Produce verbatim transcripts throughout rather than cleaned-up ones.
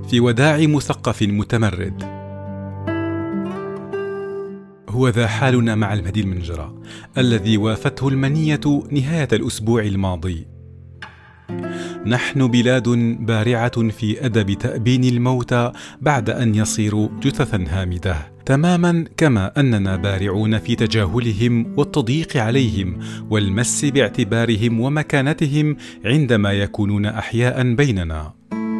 في وداع مثقف متمرد. هو ذا حالنا مع المهدي المنجرة الذي وافته المنية نهاية الأسبوع الماضي. نحن بلاد بارعة في أدب تأبين الموتى بعد أن يصيروا جثثا هامدة، تماما كما أننا بارعون في تجاهلهم والتضييق عليهم والمس باعتبارهم ومكانتهم عندما يكونون أحياء بيننا.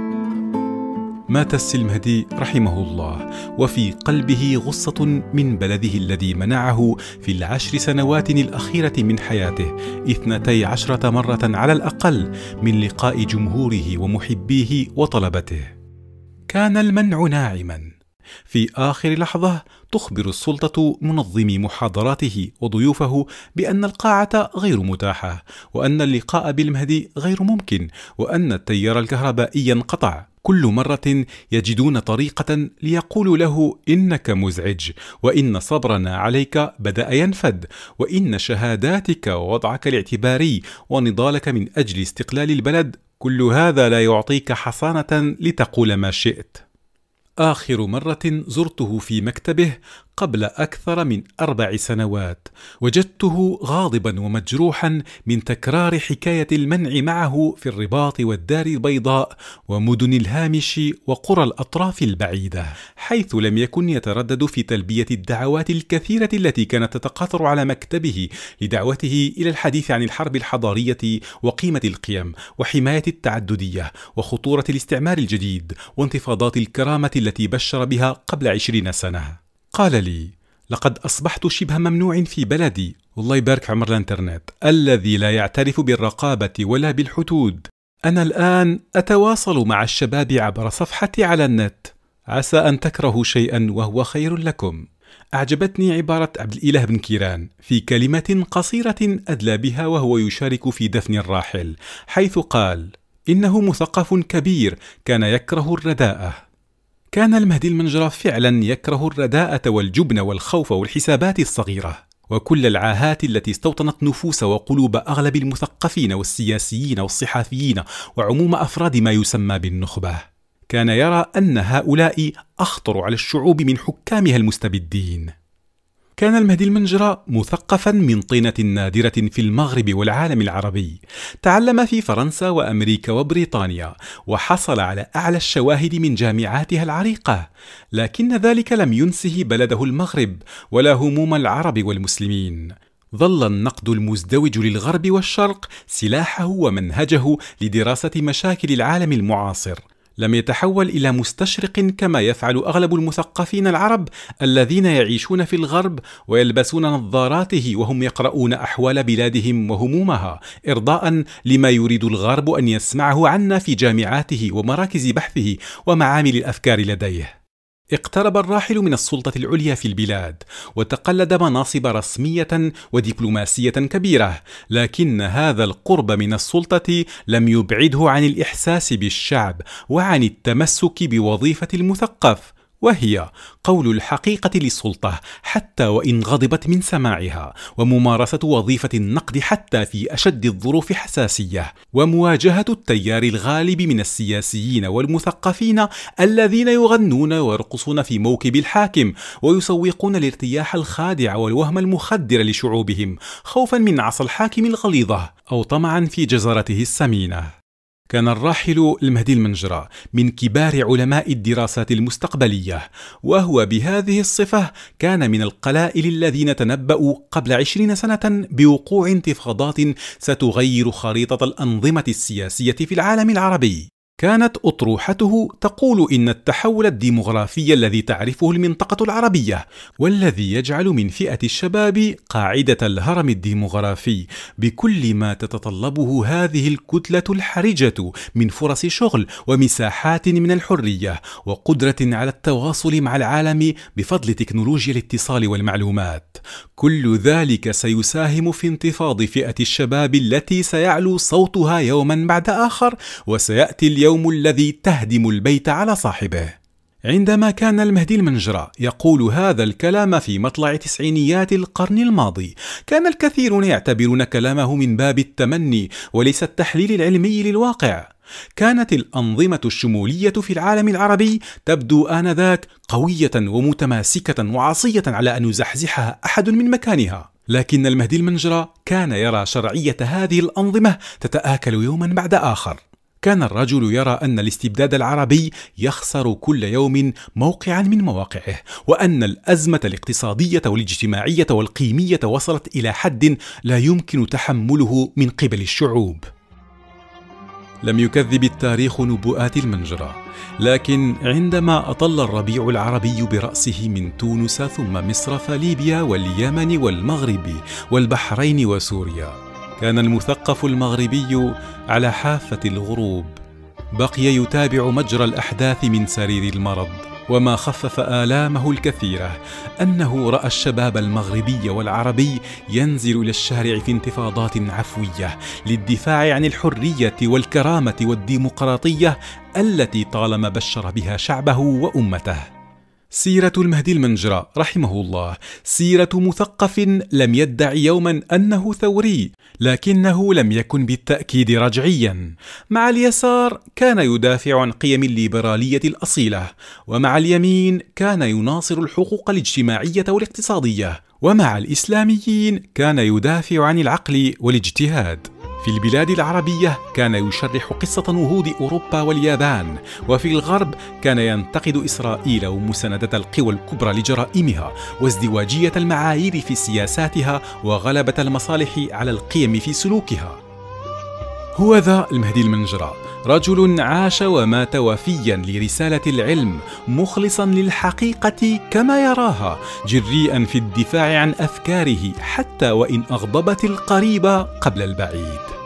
مات السي المهدي رحمه الله وفي قلبه غصة من بلده الذي منعه في العشر سنوات الأخيرة من حياته اثنتي عشرة مرة على الأقل من لقاء جمهوره ومحبيه وطلبته. كان المنع ناعما. في آخر لحظة تخبر السلطة منظمي محاضراته وضيوفه بأن القاعة غير متاحة، وأن اللقاء بالمهدي غير ممكن، وأن التيار الكهربائي انقطع. كل مرة يجدون طريقة ليقولوا له إنك مزعج، وإن صبرنا عليك بدأ ينفد، وإن شهاداتك ووضعك الاعتباري ونضالك من أجل استقلال البلد كل هذا لا يعطيك حصانة لتقول ما شئت. آخر مرة زرته في مكتبه قبل أكثر من أربع سنوات وجدته غاضبا ومجروحا من تكرار حكاية المنع معه في الرباط والدار البيضاء ومدن الهامش وقرى الأطراف البعيدة، حيث لم يكن يتردد في تلبية الدعوات الكثيرة التي كانت تتقاطر على مكتبه لدعوته إلى الحديث عن الحرب الحضارية وقيمة القيم وحماية التعددية وخطورة الاستعمار الجديد وانتفاضات الكرامة التي بشر بها قبل عشرين سنة. قال لي: لقد أصبحت شبه ممنوع في بلدي، والله يبارك عمر الانترنت الذي لا يعترف بالرقابة ولا بالحدود. أنا الآن أتواصل مع الشباب عبر صفحتي على النت، عسى أن تكرهوا شيئا وهو خير لكم. أعجبتني عبارة عبد الإله بن كيران في كلمة قصيرة أدلى بها وهو يشارك في دفن الراحل، حيث قال: إنه مثقف كبير كان يكره الرداءة. كان المهدي المنجرة فعلا يكره الرداءة والجبن والخوف والحسابات الصغيرة وكل العاهات التي استوطنت نفوس وقلوب أغلب المثقفين والسياسيين والصحفيين وعموم أفراد ما يسمى بالنخبة. كان يرى أن هؤلاء أخطر على الشعوب من حكامها المستبدين. كان المهدي المنجرة مثقفا من طينة نادرة في المغرب والعالم العربي، تعلم في فرنسا وأمريكا وبريطانيا وحصل على أعلى الشواهد من جامعاتها العريقة، لكن ذلك لم ينسه بلده المغرب ولا هموم العرب والمسلمين. ظل النقد المزدوج للغرب والشرق سلاحه ومنهجه لدراسة مشاكل العالم المعاصر. لم يتحول إلى مستشرق كما يفعل أغلب المثقفين العرب الذين يعيشون في الغرب ويلبسون نظاراته وهم يقرؤون أحوال بلادهم وهمومها إرضاء لما يريد الغرب أن يسمعه عنا في جامعاته ومراكز بحثه ومعامل الأفكار لديه. اقترب الراحل من السلطة العليا في البلاد وتقلد مناصب رسمية ودبلوماسية كبيرة، لكن هذا القرب من السلطة لم يبعده عن الإحساس بالشعب وعن التمسك بوظيفة المثقف، وهي قول الحقيقة للسلطة حتى وإن غضبت من سماعها، وممارسة وظيفة النقد حتى في أشد الظروف حساسية، ومواجهة التيار الغالب من السياسيين والمثقفين الذين يغنون ويرقصون في موكب الحاكم ويسوقون الارتياح الخادع والوهم المخدر لشعوبهم خوفا من عصا الحاكم الغليظة أو طمعا في جزرته السمينة. كان الراحل المهدي المنجرة من كبار علماء الدراسات المستقبلية، وهو بهذه الصفة كان من القلائل الذين تنبأوا قبل عشرين سنة بوقوع انتفاضات ستغير خريطة الأنظمة السياسية في العالم العربي. كانت أطروحته تقول إن التحول الديمغرافي الذي تعرفه المنطقة العربية والذي يجعل من فئة الشباب قاعدة الهرم الديمغرافي بكل ما تتطلبه هذه الكتلة الحرجة من فرص شغل ومساحات من الحرية وقدرة على التواصل مع العالم بفضل تكنولوجيا الاتصال والمعلومات، كل ذلك سيساهم في انتفاض فئة الشباب التي سيعلو صوتها يوما بعد آخر، وسيأتي اليوم اليوم الذي تهدم البيت على صاحبه. عندما كان المهدي المنجرة يقول هذا الكلام في مطلع تسعينيات القرن الماضي، كان الكثيرون يعتبرون كلامه من باب التمني وليس التحليل العلمي للواقع. كانت الأنظمة الشمولية في العالم العربي تبدو آنذاك قوية ومتماسكة وعصية على أن يزحزحها أحد من مكانها، لكن المهدي المنجرة كان يرى شرعية هذه الأنظمة تتآكل يوما بعد آخر. كان الرجل يرى أن الاستبداد العربي يخسر كل يوم موقعا من مواقعه، وأن الأزمة الاقتصادية والاجتماعية والقيمية وصلت إلى حد لا يمكن تحمله من قبل الشعوب. لم يكذب التاريخ نبوءات المنجرة، لكن عندما أطل الربيع العربي برأسه من تونس ثم مصر فليبيا واليمن والمغرب والبحرين وسوريا، كان المثقف المغربي على حافة الغروب. بقي يتابع مجرى الأحداث من سرير المرض، وما خفف آلامه الكثيرة أنه رأى الشباب المغربي والعربي ينزل إلى الشارع في انتفاضات عفوية للدفاع عن الحرية والكرامة والديمقراطية التي طالما بشر بها شعبه وأمته. سيرة المهدي المنجرة رحمه الله سيرة مثقف لم يدع يوما أنه ثوري، لكنه لم يكن بالتأكيد رجعيا. مع اليسار كان يدافع عن قيم الليبرالية الأصيلة، ومع اليمين كان يناصر الحقوق الاجتماعية والاقتصادية، ومع الإسلاميين كان يدافع عن العقل والاجتهاد. في البلاد العربية كان يشرح قصة نهوض أوروبا واليابان، وفي الغرب كان ينتقد إسرائيل ومساندة القوى الكبرى لجرائمها وازدواجية المعايير في سياساتها وغلبة المصالح على القيم في سلوكها. هو ذا المهدي المنجرة، رجل عاش ومات وفيا لرسالة العلم، مخلصا للحقيقة كما يراها، جريئا في الدفاع عن أفكاره حتى وإن أغضبت القريب قبل البعيد.